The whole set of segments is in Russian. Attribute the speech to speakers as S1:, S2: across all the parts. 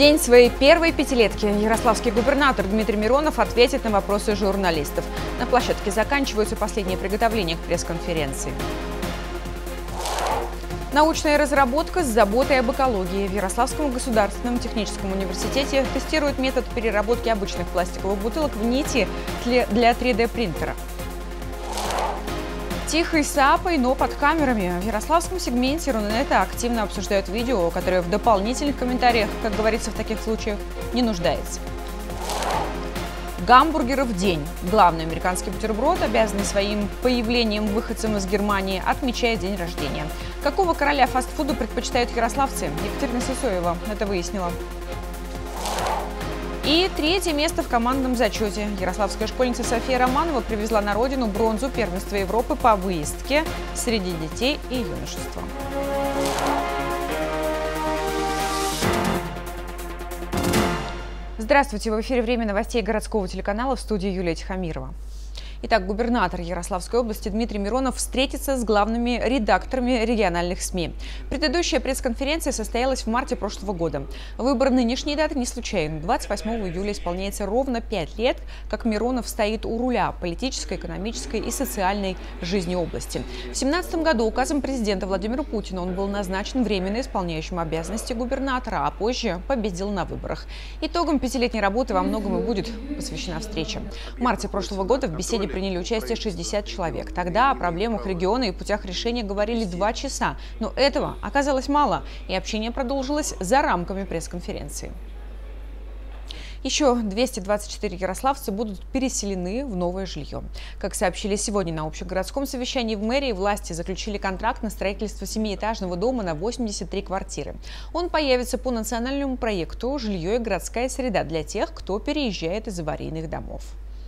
S1: день своей первой пятилетки ярославский губернатор Дмитрий Миронов ответит на вопросы журналистов. На площадке заканчиваются последние приготовления к пресс-конференции. Научная разработка с заботой об экологии. В Ярославском государственном техническом университете тестируют метод переработки обычных пластиковых бутылок в нити для 3D-принтера. Тихой сапой, но под камерами. В ярославском сегменте Рунета активно обсуждают видео, которое в дополнительных комментариях, как говорится в таких случаях, не нуждается. Гамбургеров в день. Главный американский бутерброд, обязанный своим появлением выходцам из Германии, отмечает день рождения. Какого короля фастфуда предпочитают ярославцы? Екатерина Сысоева это выяснила. И третье место в командном зачете. Ярославская школьница София Романова привезла на родину бронзу первенства Европы по выездке среди детей и юношества. Здравствуйте! В эфире «Время новостей» городского телеканала, в студии Юлия Тихомирова. Итак, губернатор Ярославской области Дмитрий Миронов встретится с главными редакторами региональных СМИ. Предыдущая пресс-конференция состоялась в марте прошлого года. Выбор нынешней даты не случайен. 28 июля исполняется ровно 5 лет, как Миронов стоит у руля политической, экономической и социальной жизни области. В 2017 году указом президента Владимира Путина он был назначен временно исполняющим обязанности губернатора, а позже победил на выборах. Итогом пятилетней работы во многом и будет посвящена встреча. В марте прошлого года в беседе приняли участие 60 человек. Тогда о проблемах региона и путях решения говорили 2 часа. Но этого оказалось мало, и общение продолжилось за рамками пресс-конференции. Еще 224 ярославца будут переселены в новое жилье. Как сообщили сегодня на общегородском совещании в мэрии, власти заключили контракт на строительство 7-этажного дома на 83 квартиры. Он появится по национальному проекту «Жилье и городская среда» для тех, кто переезжает из аварийных домов.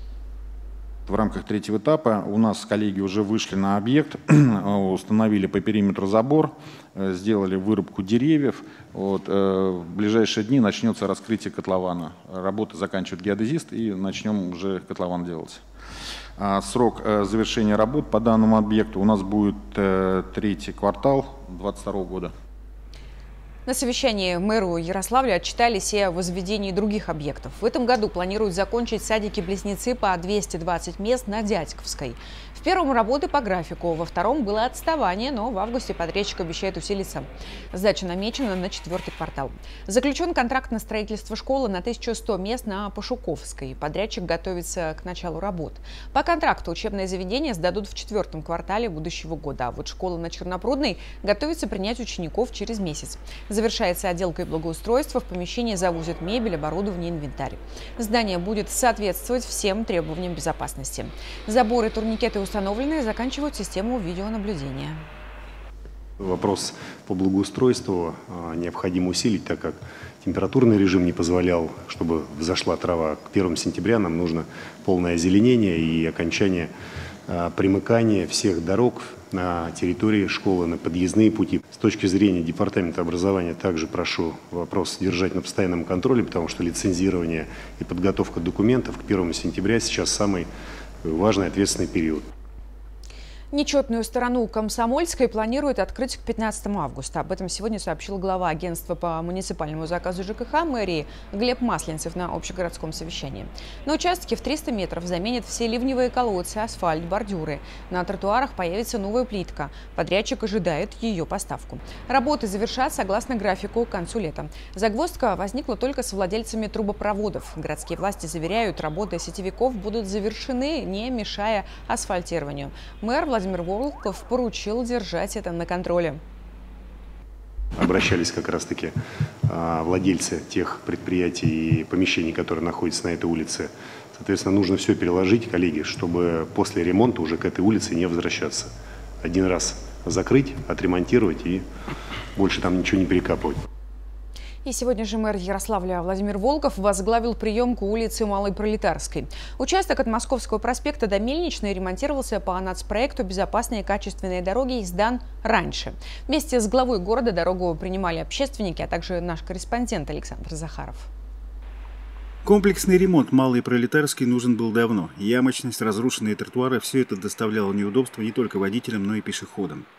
S2: В рамках третьего этапа у нас коллеги уже вышли на объект, установили по периметру забор, сделали вырубку деревьев. В ближайшие дни начнется раскрытие котлована. Работы заканчивает геодезист, и начнем уже котлован делать. Срок завершения работ по данному объекту у нас будет третий квартал 2022 года.
S1: На совещании мэру Ярославля отчитались и о возведении других объектов. В этом году планируют закончить садики-близнецы по 220 мест на Дядьковской. В первом работы по графику, во втором было отставание, но в августе подрядчик обещает усилиться. Сдача намечена на 4-й квартал. Заключен контракт на строительство школы на 1100 мест на Пашуковской. Подрядчик готовится к началу работ. По контракту учебное заведение сдадут в 4-м квартале будущего года. А вот школа на Чернопрудной готовится принять учеников через месяц. Завершается отделка и благоустройство, в помещение завозят мебель, оборудование, инвентарь. Здание будет соответствовать всем требованиям безопасности. Заборы, турникеты установлены, заканчивают систему видеонаблюдения.
S3: Вопрос по благоустройству необходимо усилить, так как температурный режим не позволял, чтобы взошла трава. К 1 сентября нам нужно полное озеленение и окончание примыкания всех дорог на территории школы, на подъездные пути. С точки зрения департамента образования также прошу вопрос держать на постоянном контроле, потому что лицензирование и подготовка документов к 1 сентября сейчас самый важный ответственный период.
S1: Нечетную сторону Комсомольской планируют открыть к 15 августа. Об этом сегодня сообщил глава агентства по муниципальному заказу ЖКХ мэрии Глеб Масленцев на общегородском совещании. На участке в 300 метров заменят все ливневые колодцы, асфальт, бордюры. На тротуарах появится новая плитка. Подрядчик ожидает ее поставку. Работы завершат согласно графику к концу лета. Загвоздка возникла только с владельцами трубопроводов. Городские власти заверяют, работы сетевиков будут завершены, не мешая асфальтированию. Мэр Владимир Волков поручил держать это на контроле.
S3: Обращались как раз-таки владельцы тех предприятий и помещений, которые находятся на этой улице. Соответственно, нужно все переложить, коллеги, чтобы после ремонта уже к этой улице не возвращаться. Один раз закрыть, отремонтировать и больше там ничего не перекапывать.
S1: И сегодня же мэр Ярославля Владимир Волков возглавил приемку улицы Малой Пролетарской. Участок от Московского проспекта до Мельничной ремонтировался по нацпроекту «Безопасные и качественные дороги» и сдан раньше. Вместе с главой города дорогу принимали общественники, а также наш корреспондент Александр Захаров.
S4: Комплексный ремонт Малой Пролетарской нужен был давно. Ямочность, разрушенные тротуары – все это доставляло неудобства не только водителям, но и пешеходам.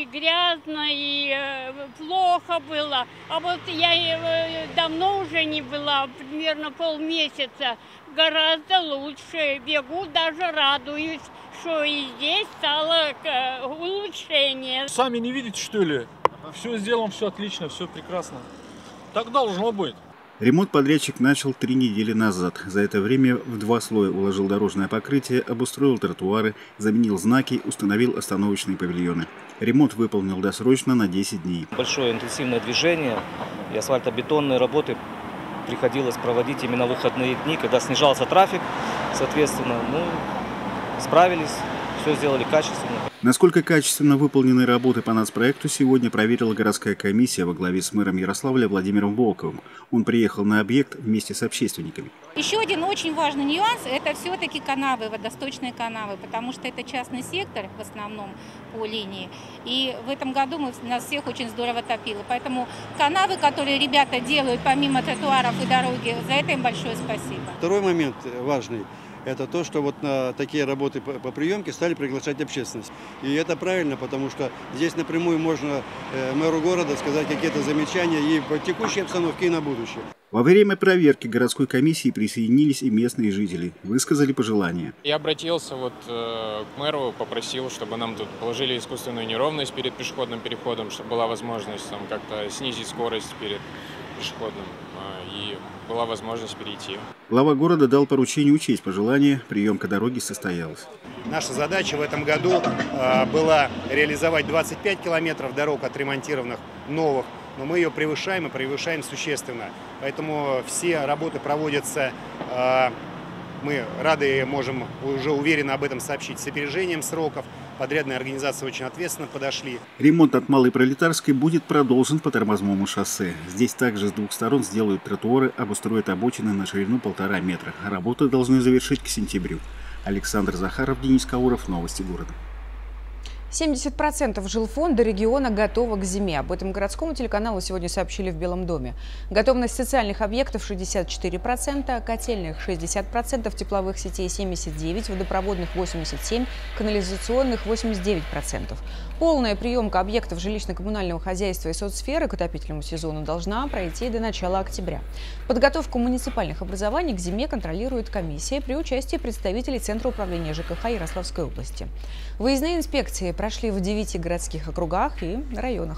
S5: и грязно, и плохо было. А вот я давно уже не была, примерно полмесяца. Гораздо лучше. Бегу, даже радуюсь, что и здесь стало улучшение.
S6: Сами не видите, что ли? Все сделано, все отлично, все прекрасно. Так должно быть.
S4: Ремонт подрядчик начал 3 недели назад. За это время в 2 слоя уложил дорожное покрытие, обустроил тротуары, заменил знаки, установил остановочные павильоны. Ремонт выполнил досрочно на 10 дней.
S7: Большое интенсивное движение и асфальтобетонные работы приходилось проводить именно в выходные дни, когда снижался трафик, соответственно, справились, все сделали качественно.
S4: Насколько качественно выполнены работы по нацпроекту, сегодня проверила городская комиссия во главе с мэром Ярославля Владимиром Волковым. Он приехал на объект вместе с общественниками.
S8: Еще один очень важный нюанс – это все-таки канавы, водосточные канавы, потому что это частный сектор в основном по линии. И в этом году нас всех очень здорово топило. Поэтому канавы, которые ребята делают помимо тротуаров и дороги, за это им большое спасибо.
S9: Второй момент важный. Это то, что вот на такие работы по приемке стали приглашать общественность. И это правильно, потому что здесь напрямую можно мэру города сказать какие-то замечания и по текущей обстановке, и на будущее.
S4: Во время проверки городской комиссии присоединились и местные жители. Высказали пожелания.
S10: Я обратился к мэру, попросил, чтобы нам тут положили искусственную неровность перед пешеходным переходом, чтобы была возможность как-то снизить скорость перед пешеходным и была возможность перейти.
S4: Глава города дал поручение учесть пожелания. Приемка дороги состоялась.
S11: Наша задача в этом году была реализовать 25 километров дорог отремонтированных новых, но мы ее превышаем и превышаем существенно. Поэтому все работы проводятся, мы рады, можем уже уверенно об этом сообщить, с опережением сроков. Подрядные организации очень ответственно подошли.
S4: Ремонт от Малой Пролетарской будет продолжен по Тормозному шоссе. Здесь также с 2 сторон сделают тротуары, обустроят обочины на ширину 1,5 метра. Работы должны завершить к сентябрю. Александр Захаров, Денис Кауров. Новости города.
S1: 70% жилфонда региона готово к зиме. Об этом городскому телеканалу сегодня сообщили в Белом доме. Готовность социальных объектов 64%, котельных 60%, тепловых сетей 79%, водопроводных 87%, канализационных 89%. Полная приемка объектов жилищно-коммунального хозяйства и соцсферы к отопительному сезону должна пройти до начала октября. Подготовку муниципальных образований к зиме контролирует комиссия при участии представителей Центра управления ЖКХ Ярославской области. Выездные инспекции прошли в 9 городских округах и районах.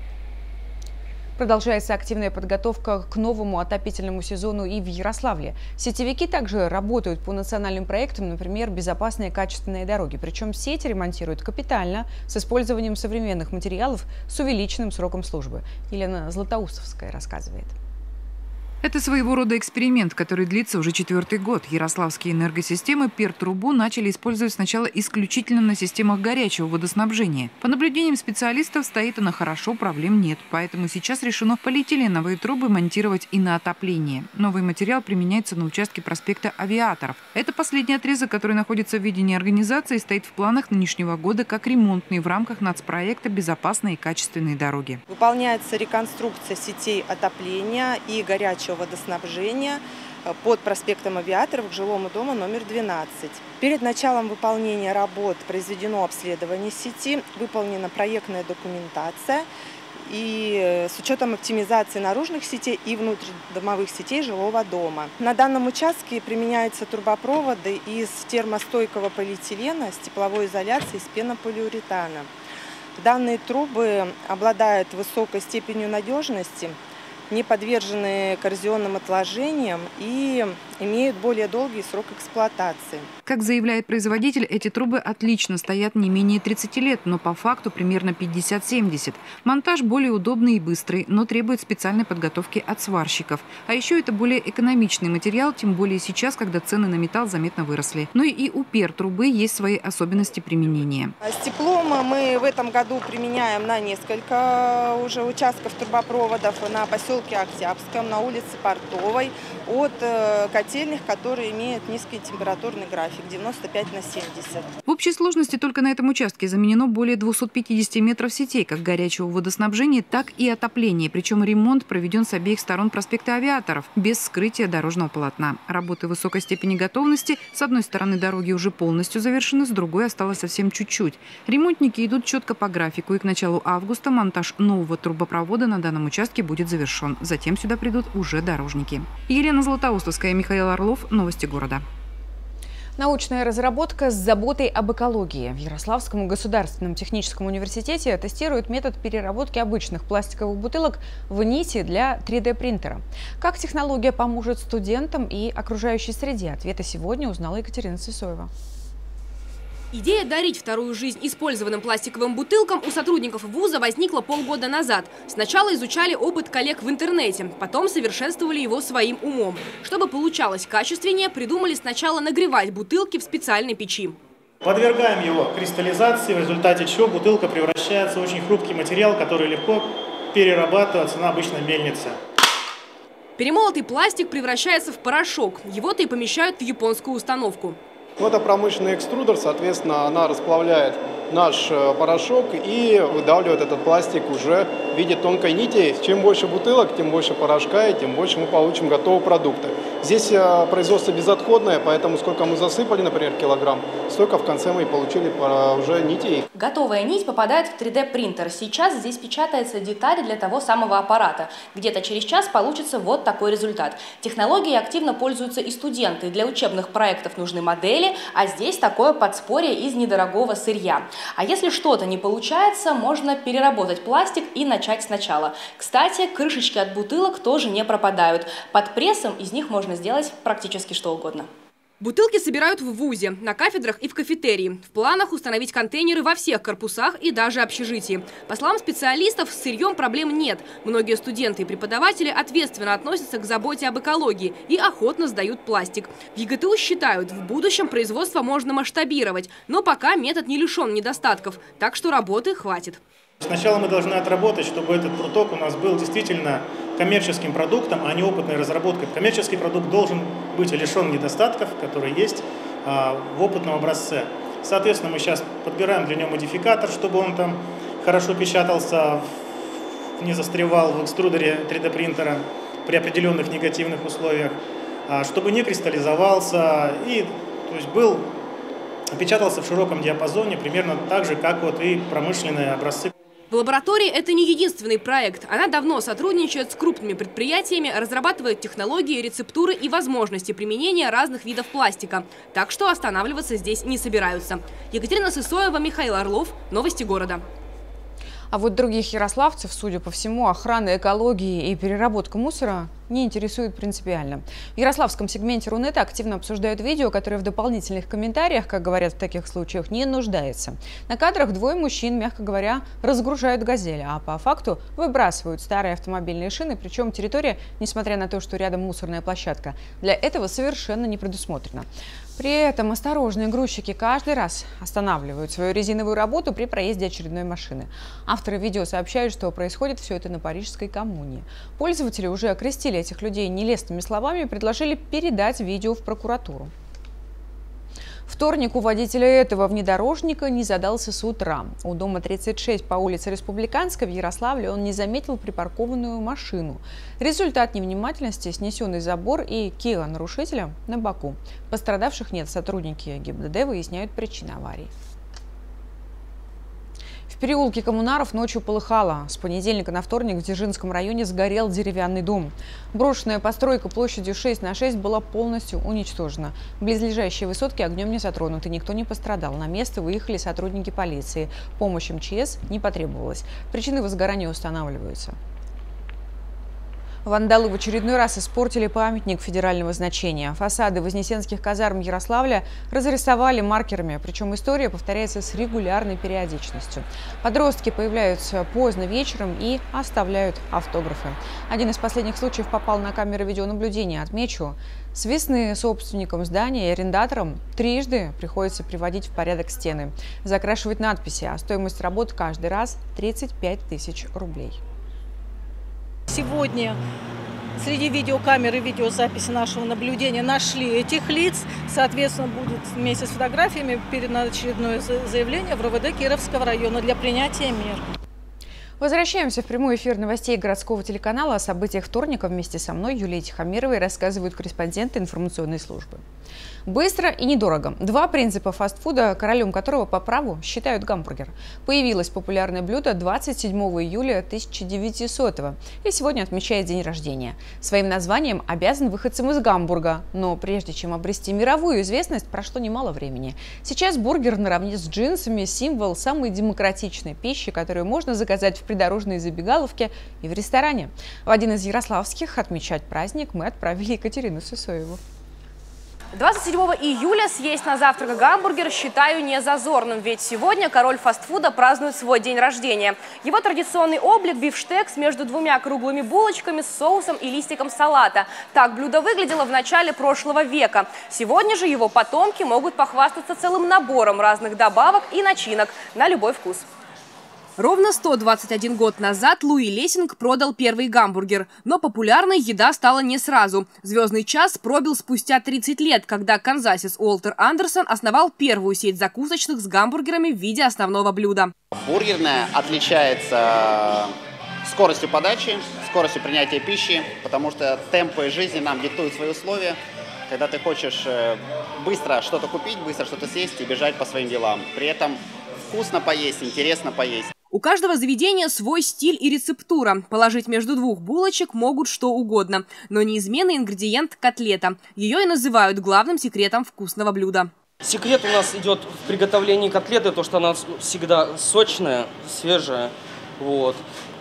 S1: Продолжается активная подготовка к новому отопительному сезону и в Ярославле. Сетевики также работают по национальным проектам, например, безопасные качественные дороги. Причем сети ремонтируют капитально, с использованием современных материалов, с увеличенным сроком службы. Елена Златоустовская рассказывает.
S12: Это своего рода эксперимент, который длится уже 4-й год. Ярославские энергосистемы ПЕР-трубу начали использовать сначала исключительно на системах горячего водоснабжения. По наблюдениям специалистов, стоит она хорошо, проблем нет. Поэтому сейчас решено полиэтиленовые трубы монтировать и на отопление. Новый материал применяется на участке проспекта Авиаторов. Это последний отрезок, который находится в ведении организации и стоит в планах нынешнего года как ремонтный в рамках нацпроекта «Безопасные и качественные дороги».
S13: Выполняется реконструкция сетей отопления и горячего водоснабжения под проспектом Авиаторов к жилому дому номер 12. Перед началом выполнения работ произведено обследование сети, выполнена проектная документация и с учетом оптимизации наружных сетей и внутридомовых сетей жилого дома. На данном участке применяются трубопроводы из термостойкого полиэтилена с тепловой изоляцией из пенополиуретана. Данные трубы обладают высокой степенью надежности, не подвержены коррозионным отложениям и имеют более долгий срок эксплуатации.
S12: Как заявляет производитель, эти трубы отлично стоят не менее 30 лет, но по факту примерно 50-70. Монтаж более удобный и быстрый, но требует специальной подготовки от сварщиков. А еще это более экономичный материал, тем более сейчас, когда цены на металл заметно выросли. Но и у ПЕР-трубы есть свои особенности применения.
S13: С теплом мы в этом году применяем на несколько уже участков трубопроводов. На поселке поселке Октябрьском, на улице Портовой, от котельных, которые имеют низкий температурный график 95/70.
S12: В общей сложности только на этом участке заменено более 250 метров сетей, как горячего водоснабжения, так и отопления. Причем ремонт проведен с обеих сторон проспекта Авиаторов, без скрытия дорожного полотна. Работы высокой степени готовности. С одной стороны дороги уже полностью завершены, с другой осталось совсем чуть-чуть. Ремонтники идут четко по графику, и к началу августа монтаж нового трубопровода на данном участке будет завершен. Затем сюда придут уже дорожники. Елена Златоустовская, Михаил Орлов. Новости города.
S1: Научная разработка с заботой об экологии. В Ярославском государственном техническом университете тестируют метод переработки обычных пластиковых бутылок в нити для 3D-принтера. Как технология поможет студентам и окружающей среде? Ответы сегодня узнала Екатерина Сысоева.
S14: Идея дарить вторую жизнь использованным пластиковым бутылкам у сотрудников вуза возникла полгода назад. Сначала изучали опыт коллег в интернете, потом совершенствовали его своим умом. Чтобы получалось качественнее, придумали сначала нагревать бутылки в специальной печи.
S15: Подвергаем его кристаллизации, в результате чего бутылка превращается в очень хрупкий материал, который легко перерабатывается на обычной мельнице.
S14: Перемолотый пластик превращается в порошок. Его-то и помещают в японскую установку.
S16: Это промышленный экструдер, соответственно, она расплавляет наш порошок и выдавливает этот пластик уже в виде тонкой нити. Чем больше бутылок, тем больше порошка, и тем больше мы получим готового продукта. Здесь производство безотходное, поэтому сколько мы засыпали, например, килограмм, столько в конце мы и получили уже нитей.
S17: Готовая нить попадает в 3D-принтер. Сейчас здесь печатается деталь для того самого аппарата. Где-то через час получится вот такой результат. Технологией активно пользуются и студенты. Для учебных проектов нужны модели, а здесь такое подспорье из недорогого сырья. А если что-то не получается, можно переработать пластик и начать сначала. Кстати, крышечки от бутылок тоже не пропадают. Под прессом из них можно сделать практически что угодно.
S14: Бутылки собирают в вузе, на кафедрах и в кафетерии. В планах установить контейнеры во всех корпусах и даже общежитии. По словам специалистов, с сырьем проблем нет. Многие студенты и преподаватели ответственно относятся к заботе об экологии и охотно сдают пластик. В ЕГТУ считают, в будущем производство можно масштабировать, но пока метод не лишен недостатков, так что работы хватит.
S15: Сначала мы должны отработать, чтобы этот пруток у нас был действительно коммерческим продуктом, а не опытной разработкой. Коммерческий продукт должен быть лишен недостатков, которые есть в опытном образце. Соответственно, мы сейчас подбираем для него модификатор, чтобы он там хорошо печатался, не застревал в экструдере 3D-принтера при определенных негативных условиях, чтобы не кристаллизовался и то есть печатался в широком диапазоне, примерно так же, как вот и промышленные образцы.
S14: В лаборатории это не единственный проект. Она давно сотрудничает с крупными предприятиями, разрабатывает технологии, рецептуры и возможности применения разных видов пластика. Так что останавливаться здесь не собираются. Екатерина Сысоева, Михаил Орлов. Новости города.
S1: А вот других ярославцев, судя по всему, охрана экологии и переработка мусора не интересует принципиально. В ярославском сегменте Рунета активно обсуждают видео, которое в дополнительных комментариях, как говорят в таких случаях, не нуждается. На кадрах двое мужчин, мягко говоря, разгружают «Газель», а по факту выбрасывают старые автомобильные шины, причем территория, несмотря на то, что рядом мусорная площадка, для этого совершенно не предусмотрена. При этом осторожные грузчики каждый раз останавливают свою резиновую работу при проезде очередной машины. Авторы видео сообщают, что происходит все это на Парижской коммуне. Пользователи уже окрестили этих людей нелестными словами и предложили передать видео в прокуратуру. Вторник у водителя этого внедорожника не задался с утра. У дома 36 по улице Республиканской в Ярославле он не заметил припаркованную машину. Результат невнимательности – снесенный забор и киа нарушителя на боку. Пострадавших нет, сотрудники ГИБДД выясняют причины аварии. В переулке Коммунаров ночью полыхало. С понедельника на вторник в Дзержинском районе сгорел деревянный дом. Брошенная постройка площадью 6 на 6 была полностью уничтожена. Близлежащие высотки огнем не затронуты, никто не пострадал. На место выехали сотрудники полиции. Помощь МЧС не потребовалась. Причины возгорания устанавливаются. Вандалы в очередной раз испортили памятник федерального значения. Фасады вознесенских казарм Ярославля разрисовали маркерами, причем история повторяется с регулярной периодичностью. Подростки появляются поздно вечером и оставляют автографы. Один из последних случаев попал на камеры видеонаблюдения. Отмечу, с весны собственникам здания и арендаторам трижды приходится приводить в порядок стены, закрашивать надписи, а стоимость работ каждый раз 35 тысяч рублей.
S18: Сегодня среди видеокамер и видеозаписи нашего наблюдения нашли этих лиц. Соответственно, будет вместе с фотографиями передано очередное заявление в РОВД Кировского района для принятия мер.
S1: Возвращаемся в прямой эфир новостей городского телеканала. О событиях вторника вместе со мной, Юлией Тихомировой, рассказывают корреспонденты информационной службы. Быстро и недорого. Два принципа фастфуда, королем которого по праву считают гамбургер. Появилось популярное блюдо 27 июля 1900-го и сегодня отмечает день рождения. Своим названием обязан выходцам из Гамбурга. Но прежде чем обрести мировую известность, прошло немало времени. Сейчас бургер наравне с джинсами – символ самой демократичной пищи, которую можно заказать в придорожной забегаловке и в ресторане. В один из ярославских отмечать праздник мы отправили Екатерину Сысоеву.
S17: 27 июля съесть на завтрак гамбургер считаю не зазорным, ведь сегодня король фастфуда празднует свой день рождения. Его традиционный облик – бифштекс между двумя круглыми булочками с соусом и листиком салата. Так блюдо выглядело в начале прошлого века. Сегодня же его потомки могут похвастаться целым набором разных добавок и начинок на любой вкус.
S14: Ровно 121 год назад Луи Лессинг продал первый гамбургер. Но популярной еда стала не сразу. Звездный час пробил спустя 30 лет, когда канзасец Уолтер Андерсон основал первую сеть закусочных с гамбургерами в виде основного блюда.
S19: Бургерная отличается скоростью подачи, скоростью принятия пищи, потому что темпы жизни нам диктуют свои условия. Когда ты хочешь быстро что-то купить, быстро что-то съесть и бежать по своим делам. При этом вкусно поесть, интересно поесть.
S14: У каждого заведения свой стиль и рецептура. Положить между двух булочек могут что угодно. Но неизменный ингредиент – котлета. Ее и называют главным секретом вкусного блюда.
S20: Секрет у нас идет в приготовлении котлеты, то что она всегда сочная, свежая. Вот.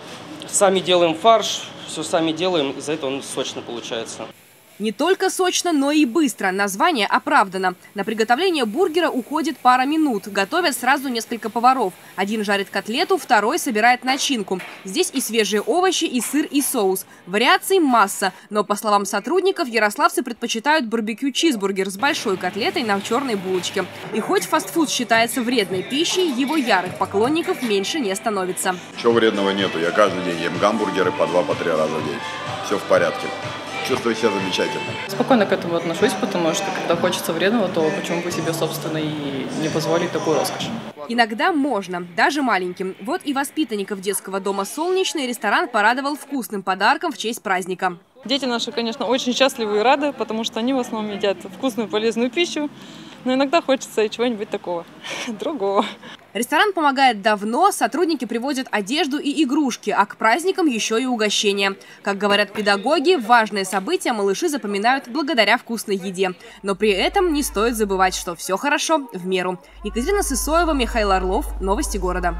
S20: Сами делаем фарш, все сами делаем, из-за этого он сочно получается.
S14: Не только сочно, но и быстро. Название оправдано. На приготовление бургера уходит пара минут. Готовят сразу несколько поваров. Один жарит котлету, второй собирает начинку. Здесь и свежие овощи, и сыр, и соус. Вариаций масса. Но, по словам сотрудников, ярославцы предпочитают барбекю-чизбургер с большой котлетой на черной булочке. И хоть фастфуд считается вредной пищей, его ярых поклонников меньше не становится.
S21: Чего вредного нету. Я каждый день ем гамбургеры по 2-3 раза в день. Все в порядке. Чувствую себя замечательно.
S22: Спокойно к этому отношусь, потому что когда хочется вредного, то почему бы себе, собственно, и не позволить такую роскошь.
S14: Иногда можно, даже маленьким. Вот и воспитанников детского дома «Солнечный» ресторан порадовал вкусным подарком в честь праздника.
S23: Дети наши, конечно, очень счастливы и рады, потому что они в основном едят вкусную полезную пищу. Но иногда хочется и чего-нибудь такого, другого.
S14: Ресторан помогает давно, сотрудники привозят одежду и игрушки, а к праздникам еще и угощения. Как говорят педагоги, важные события малыши запоминают благодаря вкусной еде. Но при этом не стоит забывать, что все хорошо в меру. Екатерина Сысоева, Михаил Орлов. Новости города.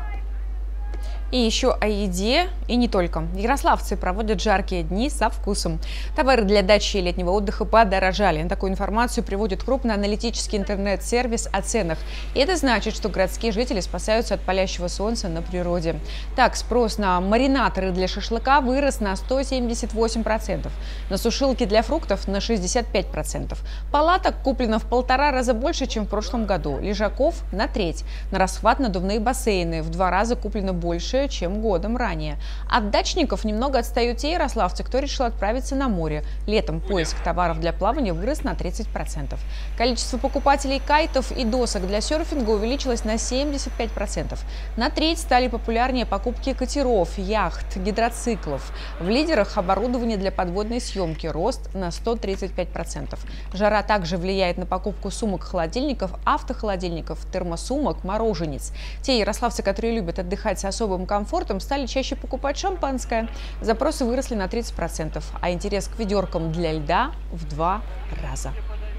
S1: И еще о еде, и не только. Ярославцы проводят жаркие дни со вкусом. Товары для дачи и летнего отдыха подорожали. На такую информацию приводит крупный аналитический интернет-сервис о ценах. И это значит, что городские жители спасаются от палящего солнца на природе. Так, спрос на маринаторы для шашлыка вырос на 178%, на сушилки для фруктов на 65%. Палаток куплено в 1,5 раза больше, чем в прошлом году. Лежаков на треть. На расхват надувные бассейны в 2 раза куплено больше, чем годом ранее. От дачников немного отстают те ярославцы, кто решил отправиться на море. Летом поиск товаров для плавания вырос на 30%. Количество покупателей кайтов и досок для серфинга увеличилось на 75%. На треть стали популярнее покупки катеров, яхт, гидроциклов. В лидерах оборудование для подводной съемки, рост на 135%. Жара также влияет на покупку сумок-холодильников, автохолодильников, термосумок, мороженец. Те ярославцы, которые любят отдыхать с особым комфортом, стали чаще покупать шампанское. Запросы выросли на 30%, а интерес к ведеркам для льда в 2 раза.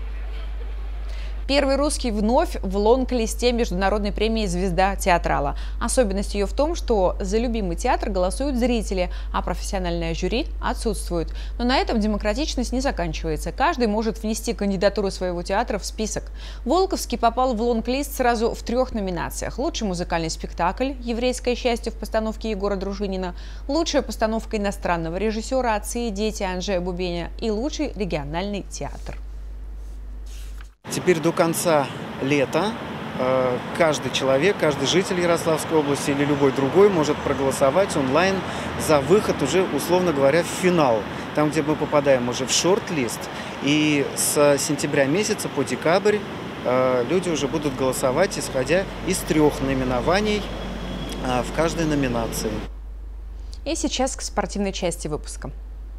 S1: Первый русский вновь в лонг-листе международной премии «Звезда театрала». Особенность ее в том, что за любимый театр голосуют зрители, а профессиональное жюри отсутствует. Но на этом демократичность не заканчивается. Каждый может внести кандидатуру своего театра в список. Волковский попал в лонг-лист сразу в 3 номинациях. Лучший музыкальный спектакль «Еврейское счастье» в постановке Егора Дружинина, лучшая постановка иностранного режиссера «Отцы и дети» Анжея Бубеня и лучший региональный театр.
S24: Теперь до конца лета
S2: каждый человек, каждый житель Ярославской области или любой другой может проголосовать онлайн за выход уже, условно говоря, в финал. Там, где мы попадаем уже в шорт-лист. И с сентября месяца по декабрь люди уже будут голосовать, исходя из 3 наименований в каждой номинации.
S1: И сейчас к спортивной части выпуска.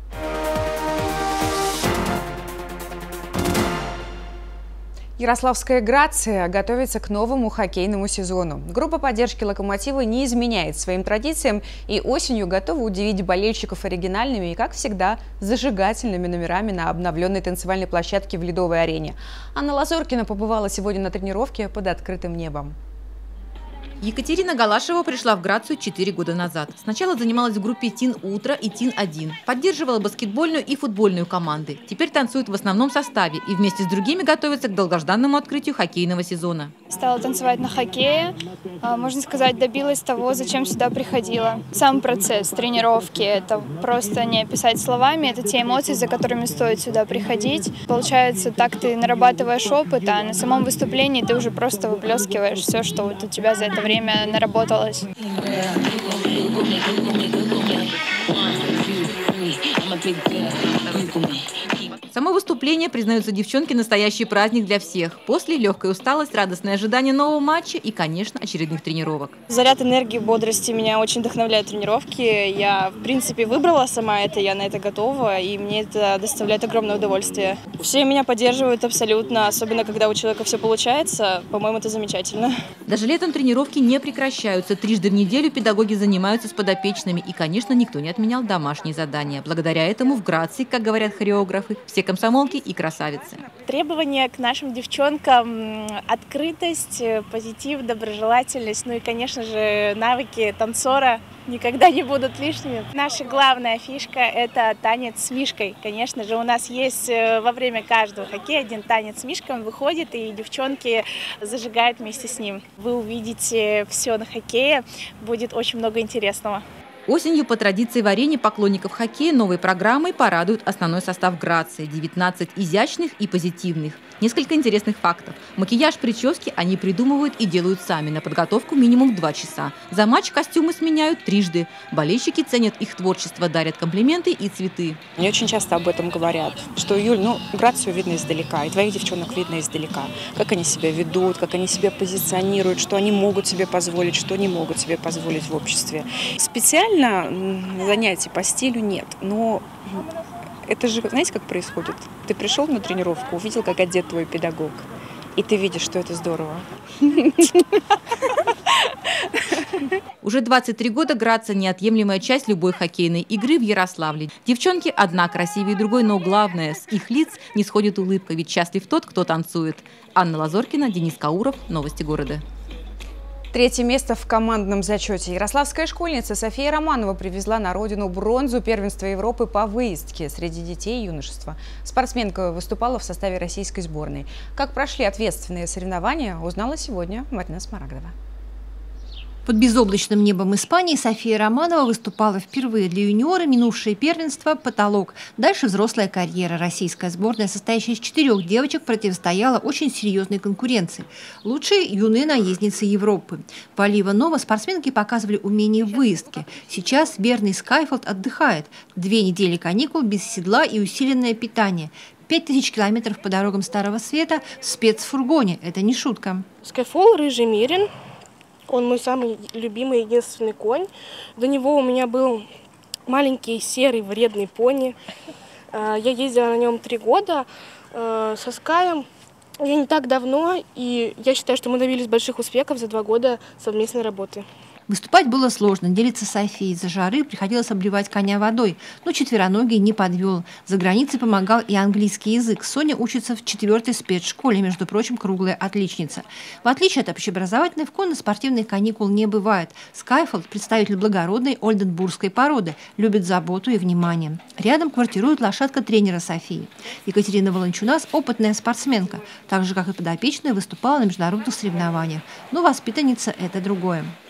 S1: Ярославская «Грация» готовится к новому хоккейному сезону. Группа поддержки «Локомотива» не изменяет своим традициям и осенью готова удивить болельщиков оригинальными и, как всегда, зажигательными номерами на обновленной танцевальной площадке в Ледовой арене. Анна Лазоркина побывала сегодня на тренировке под открытым небом.
S3: Екатерина Галашева пришла в Грацию 4 года назад. Сначала занималась в группе «Тин Утро» и «Тин-1». Поддерживала баскетбольную и футбольную команды. Теперь танцует в основном составе и вместе с другими готовится к долгожданному открытию хоккейного сезона.
S5: Стала танцевать на хоккее. Можно сказать, добилась того, зачем сюда приходила. Сам процесс тренировки – это просто не описать словами. Это те эмоции, за которыми стоит сюда приходить. Получается, так ты нарабатываешь опыт, а на самом выступлении ты уже просто выплескиваешь все, что вот у тебя за это время наработалось.
S3: Само выступление, признаются девчонки, настоящий праздник для всех. После легкая усталость, радостное ожидание нового матча и, конечно, очередных тренировок.
S24: Заряд энергии, бодрости меня очень вдохновляют тренировки. Я, в принципе, выбрала сама это, я на это готова, и мне это доставляет огромное удовольствие. Все меня поддерживают абсолютно, особенно когда у человека все получается. По-моему, это замечательно.
S3: Даже летом тренировки не прекращаются. 3 раза в неделю педагоги занимаются с подопечными. И, конечно, никто не отменял домашние задания. Благодаря этому в Грации, как говорят хореографы, все комсомолки и красавицы.
S24: Требования к нашим девчонкам – открытость, позитив, доброжелательность, ну и, конечно же, навыки танцора никогда не будут лишними. Наша главная фишка – это танец с мишкой. Конечно же, у нас есть во время каждого хоккея один танец с мишкой, он выходит, и девчонки зажигают вместе с ним. Вы увидите все на хоккее, будет очень много интересного.
S3: Осенью по традиции в арене поклонников хоккея новой программой порадуют основной состав Грации – 19 изящных и позитивных. Несколько интересных фактов. Макияж, прически они придумывают и делают сами. На подготовку минимум 2 часа. За матч костюмы сменяют 3 раза. Болельщики ценят их творчество, дарят комплименты и цветы.
S25: Мне очень часто об этом говорят, что, Юль, Грацию видно издалека, и твоих девчонок видно издалека. Как они себя ведут, как они себя позиционируют, что они могут себе позволить, что не могут себе позволить в обществе. Специально занятий по стилю нет, но это же, знаете, как происходит? Ты пришел на тренировку, увидел, как одет твой педагог, и ты видишь, что это здорово.
S3: Уже 23 года Грация – неотъемлемая часть любой хоккейной игры в Ярославле. Девчонки одна красивее другой, но главное – с их лиц не сходит улыбка, ведь счастлив тот, кто танцует. Анна Лазоркина, Денис Кауров. Новости города.
S1: 3-е место в командном зачете. Ярославская школьница София Романова привезла на родину бронзу первенства Европы по выездке среди детей и юношества. Спортсменка выступала в составе российской сборной. Как прошли ответственные соревнования, узнала сегодня Марина Смарагдова.
S26: Под безоблачным небом Испании София Романова выступала впервые для юниора. Минувшее первенство – потолок. Дальше взрослая карьера. Российская сборная, состоящая из 4 девочек, противостояла очень серьезной конкуренции. Лучшие юные наездницы Европы. В Иваново спортсменки показывали умение в выездке. Сейчас Берни Скайфолд отдыхает. 2 недели каникул без седла и усиленное питание. 5000 километров по дорогам Старого Света в спецфургоне. Это не шутка.
S27: Скайфол – рыжий мерин. Он мой самый любимый, единственный конь. До него у меня был маленький серый вредный пони. Я ездила на нем 3 года со Скаем. Я не так давно, и я считаю, что мы добились больших успехов за 2 года совместной работы.
S26: Выступать было сложно, делиться Софией. Из-за жары приходилось обливать коня водой, но четвероногий не подвел. За границей помогал и английский язык. Соня учится в 4-й спецшколе, между прочим, круглая отличница. В отличие от общеобразовательной, в конно-спортивных каникул не бывает. Скайфолд – представитель благородной ольденбургской породы, любит заботу и внимание. Рядом квартирует лошадка тренера Софии. Екатерина Волончунас – опытная спортсменка. Так же, как и подопечная, выступала на международных соревнованиях. Но воспитанница – это другое.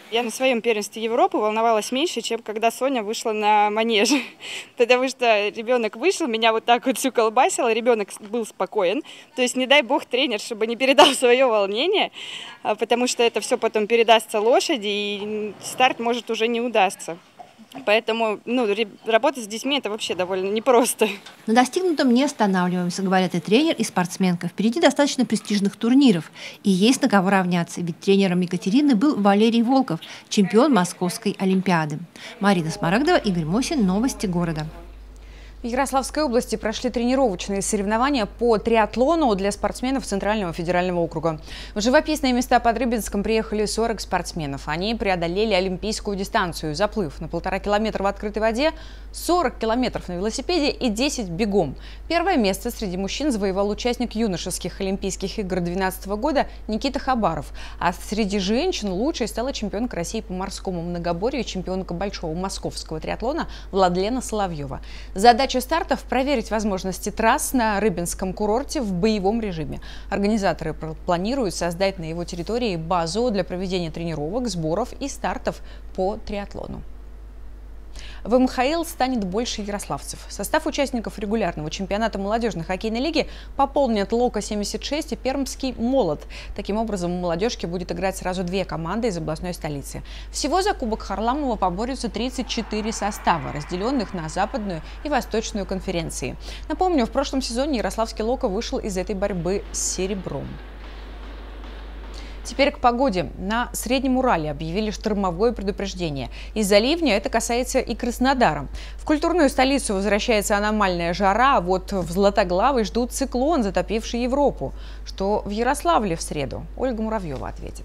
S4: Я на своем первенстве Европы волновалась меньше, чем когда Соня вышла на манеж. Потому что ребенок вышел, меня вот так вот всю колбасило, ребенок был спокоен. То есть, не дай бог, тренер, чтобы не передал свое волнение, потому что это все потом передастся лошади, и старт может уже не удастся. Поэтому работать с детьми – это вообще довольно непросто.
S26: На достигнутом не останавливаемся, говорят и тренер, и спортсменка. Впереди достаточно престижных турниров. И есть на кого равняться, ведь тренером Екатерины был Валерий Волков, чемпион Московской Олимпиады. Марина Смарагдова, Игорь Мосин. Новости города.
S1: В Ярославской области прошли тренировочные соревнования по триатлону для спортсменов Центрального федерального округа. В живописные места под Рыбинском приехали 40 спортсменов. Они преодолели олимпийскую дистанцию, заплыв на 1,5 километра в открытой воде, 40 километров на велосипеде и 10 бегом. Первое место среди мужчин завоевал участник юношеских Олимпийских игр 2012 года Никита Хабаров. А среди женщин лучшей стала чемпионка России по морскому многоборью и чемпионка большого московского триатлона Владлена Соловьева. Задача стартов – проверить возможности трасс на Рыбинском курорте в боевом режиме. Организаторы планируют создать на его территории базу для проведения тренировок, сборов и стартов по триатлону. В МХЛ станет больше ярославцев. Состав участников регулярного чемпионата молодежной хоккейной лиги пополнят Лока-76 и Пермский Молот. Таким образом, у молодежки будет играть сразу 2 команды из областной столицы. Всего за Кубок Харламова поборются 34 состава, разделенных на западную и восточную конференции. Напомню, в прошлом сезоне ярославский Лока вышел из этой борьбы с серебром. Теперь к погоде. На Среднем Урале объявили штормовое предупреждение. Из-за ливня это касается и Краснодара. В культурную столицу возвращается аномальная жара, а вот в Златоглавой ждут циклон, затопивший Европу. Что в Ярославле в среду? Ольга Муравьева ответит.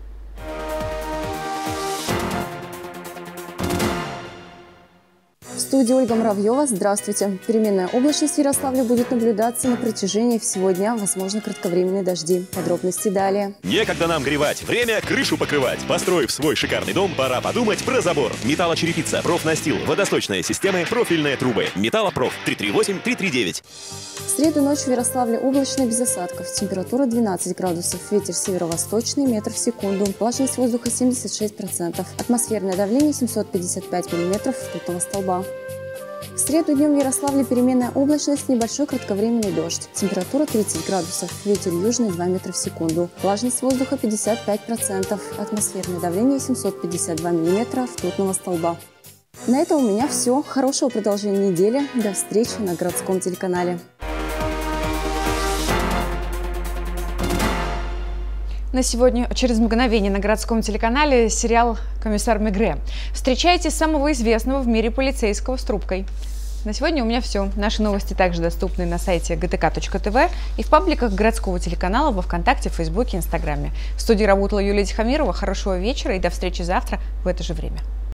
S6: В студии Ольга Муравьева. Здравствуйте. Переменная облачность в Ярославле будет наблюдаться на протяжении всего дня. Возможно, кратковременные дожди. Подробности далее.
S7: Некогда нам горевать. Время крышу покрывать. Построив свой шикарный дом, пора подумать про забор. Металлочерепица, профнастил, водосточные системы, профильные трубы. Металлопроф 338-339.
S6: В среду ночью в Ярославле облачно без осадков. Температура 12 градусов. Ветер северо-восточный, метр в секунду. Влажность воздуха 76%. Атмосферное давление 755 миллиметров ртутного столба. В среду днем в Ярославле переменная облачность, небольшой кратковременный дождь. Температура 30 градусов, ветер южный 2 метра в секунду. Влажность воздуха 55%, атмосферное давление 752 миллиметра ртутного столба. На этом у меня все. Хорошего продолжения недели. До встречи на городском телеканале.
S1: На сегодня через мгновение на городском телеканале сериал «Комиссар Мегре». Встречайте самого известного в мире полицейского с трубкой. На сегодня у меня все. Наши новости также доступны на сайте gtk.tv и в пабликах городского телеканала во ВКонтакте, Фейсбуке, Инстаграме. В студии работала Юлия Тихомирова. Хорошего вечера и до встречи завтра в это же время.